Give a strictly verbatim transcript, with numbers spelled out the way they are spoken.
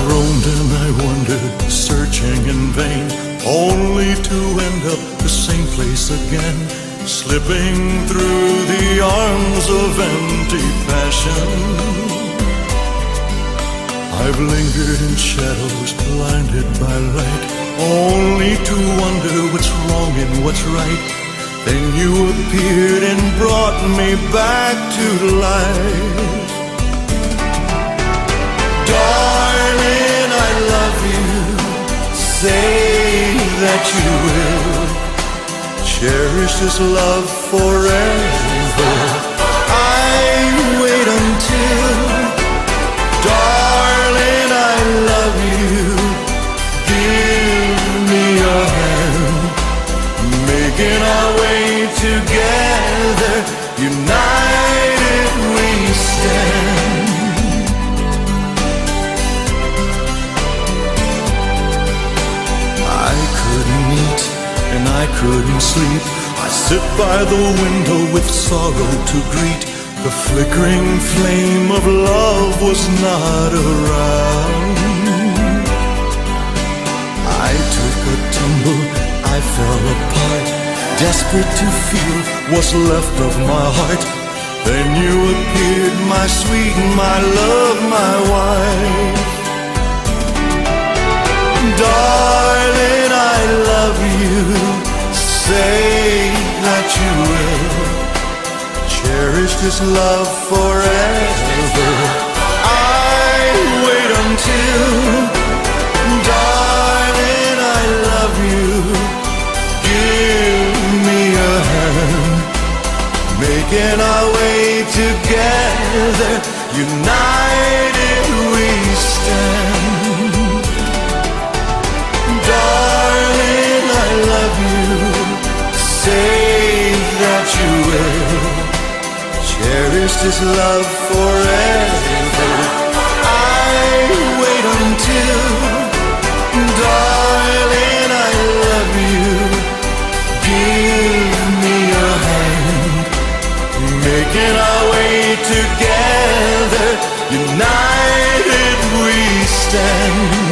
roamed and I wandered, searching in vain, only to end up the same place again, slipping through the arms of empty passion. I've lingered in shadows, blinded by light, only to wonder what's wrong and what's right. Then you appeared and brought me back to life. Darling, I love you. Say that you will cherish this love forever. I wait until, darling, I love you. Give me your hand, making our way together, united we stand. I couldn't eat and I couldn't sleep. I sit by the window with sorrow to greet. The flickering flame of love was not around. I took a tumble, I fell apart, desperate to feel what's left of my heart. Then you appeared, my sweet, my love, my wife. Darling, I love you. Say that you will cherish this love forever. I wait until, darling, I love you. Give me a hand, making our way together, united we stand. Darling, I love you. Say that you will cherish this love forever. I wait until, darling, I love you. Give me a hand, making our way together, united we stand.